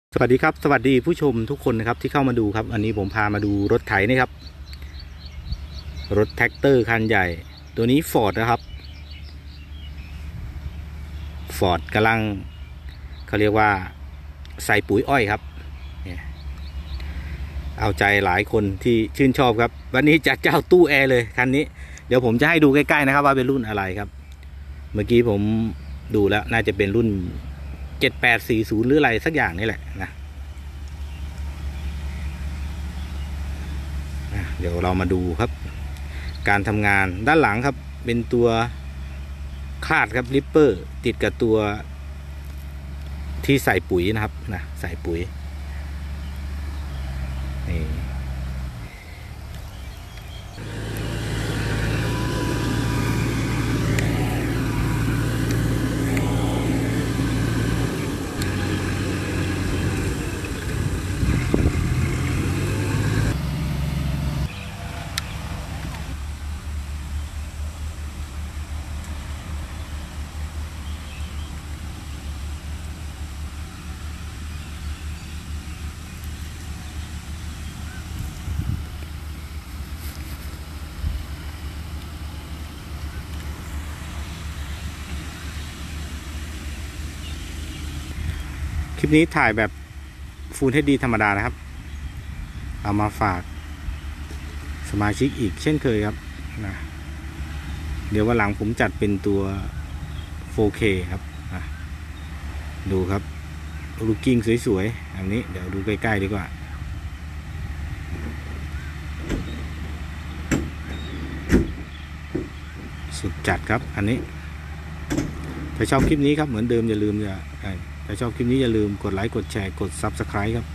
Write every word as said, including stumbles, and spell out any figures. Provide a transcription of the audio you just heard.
สวัสดีครับสวัสดีผู้ชมทุกคนนะครับที่เข้ามาดูครับอันนี้ผมพามาดูรถไถนี่ครับรถแท็กเตอร์คันใหญ่ตัวนี้ฟอร์ดนะครับฟอร์ดกำลังเขาเรียกว่าใส่ปุ๋ยอ้อยครับเอาใจหลายคนที่ชื่นชอบครับวันนี้จัดเจ้าตู้แอร์เลยคันนี้เดี๋ยวผมจะให้ดูใกล้ๆนะครับว่าเป็นรุ่นอะไรครับเมื่อกี้ผมดูแล้วน่าจะเป็นรุ่นเจ็ดแปดสี่ศูนย์หรืออะไรสักอย่างนี่แหละนะเดี๋ยวเรามาดูครับการทำงานด้านหลังครับเป็นตัวคาดครับริปเปอร์ติดกับตัวที่ใส่ปุ๋ยนะครับนะใส่ปุ๋ยนี่คลิปนี้ถ่ายแบบฟูล เอช ดี ธรรมดานะครับเอามาฝากสมาชิกอีกเช่นเคยครับนะเดี๋ยววันหลังผมจัดเป็นตัว โฟร์เค ครับดูครับลูกกิ้งสวยๆอันนี้เดี๋ยวดูใกล้ๆดีกว่าสุดจัดครับอันนี้ถ้าชอบคลิปนี้ครับเหมือนเดิมอย่าลืมอย่าถ้าชอบคลิปนี้อย่าลืมกดไลค์กดแชร์กด ซับสไครบ์ ครับ